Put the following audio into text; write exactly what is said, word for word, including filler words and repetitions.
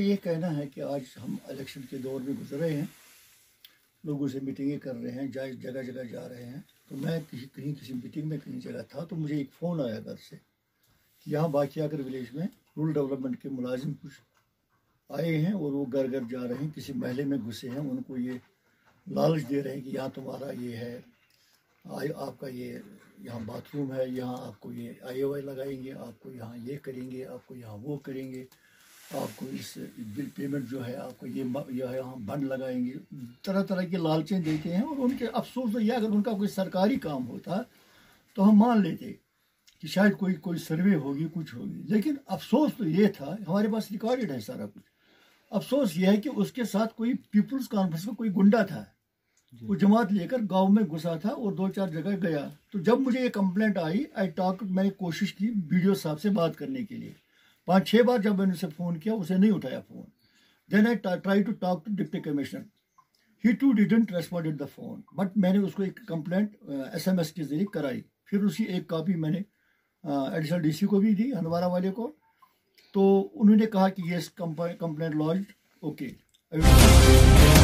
یہ کہنا ہے کہ آج ہم الیکشن کے دور میں گزر رہے ہیں، لوگوں سے میٹنگیں کر رہے ہیں، جائے جگہ جگہ جا رہے ہیں. تو میں کسی کہیں کسی میٹنگ میں کہیں جگہ تھا تو مجھے ایک فون آیا گھر سے کہ یہاں باقی کر ولیج میں رورل ڈیولپمنٹ کے ملازم کچھ آئے ہیں اور وہ گھر گھر جا رہے ہیں، کسی محلے میں گھسے ہیں، ان کو یہ لالچ دے رہے ہیں کہ یہاں تمہارا یہ ہے، آپ کا یہ یہاں باتھ روم ہے، یہاں آپ کو یہ آئی او آئی لگائیں گے، آپ کو یہاں یہ کریں گے، آپ کو یہاں وہ کریں گے، آپ کو اس بل پیمنٹ جو ہے آپ کو یہ یہاں بند لگائیں گے. طرح طرح کی لالچیں دیتے ہیں. اور ان کے افسوس تو یہ اگر ان کا کوئی سرکاری کام ہوتا تو ہم مان لیتے کہ شاید کوئی کوئی سروے ہوگی، کچھ ہوگی. لیکن افسوس تو یہ تھا، ہمارے پاس ریکارڈڈ ہے سارا کچھ. افسوس یہ ہے کہ اس کے ساتھ کوئی پیپلز کانفرنس کا کوئی گنڈا تھا، وہ جماعت لے کر گاؤں میں گھسا تھا اور دو چار جگہ گیا. تو جب مجھے یہ کمپلینٹ آئی آئی ٹاک میں نے کوشش کی بی ڈی او صاحب سے بات کرنے کے لیے. پانچ چھ بار جب میں نے اسے فون کیا اسے نہیں اٹھایا phone. Then I try to talk to deputy commissioner, he to didn't respond the phone. But میں نے اس کو ایک کمپلینٹ ایس ایم ایس کے ذریعے کرائی. پھر اسی ایک کاپی میں نے ایڈیشنل ڈی سی کو بھی دی، ہندوارہ والے کو. تو انہوں نے کہا کہ یہ کمپلینٹ لانچ اوکے.